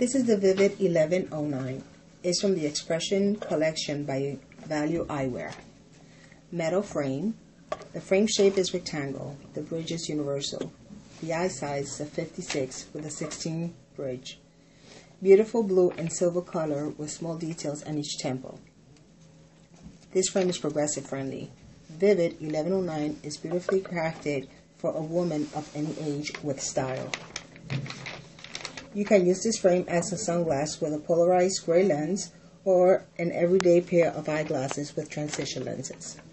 This is the Vivid 1109. It's from the Expression collection by Value Eyewear. Metal frame. The frame shape is rectangle. The bridge is universal. The eye size is a 56 with a 16 bridge. Beautiful blue and silver color with small details on each temple. This frame is progressive friendly. Vivid 1109 is beautifully crafted for a woman of any age with style. You can use this frame as a sunglass with a polarized gray lens or an everyday pair of eyeglasses with transition lenses.